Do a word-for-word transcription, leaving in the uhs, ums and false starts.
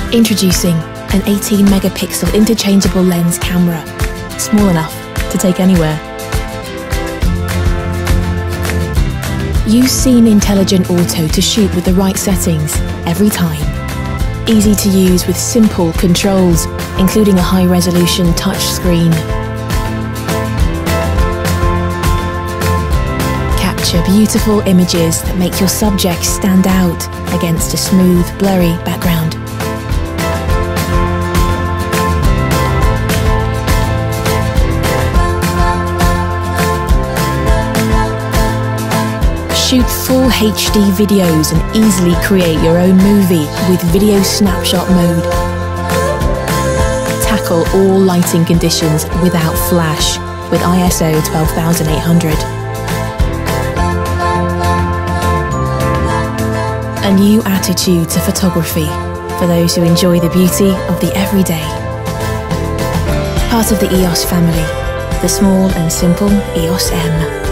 Introducing an eighteen megapixel interchangeable lens camera, small enough to take anywhere. Use Scene Intelligent Auto to shoot with the right settings every time. Easy to use with simple controls, including a high-resolution touch screen. Capture beautiful images that make your subject stand out against a smooth, blurry background. Shoot full H D videos and easily create your own movie with Video Snapshot mode. Tackle all lighting conditions without flash with I S O twelve thousand eight hundred. A new attitude to photography for those who enjoy the beauty of the everyday. Part of the E O S family, the small and simple E O S M.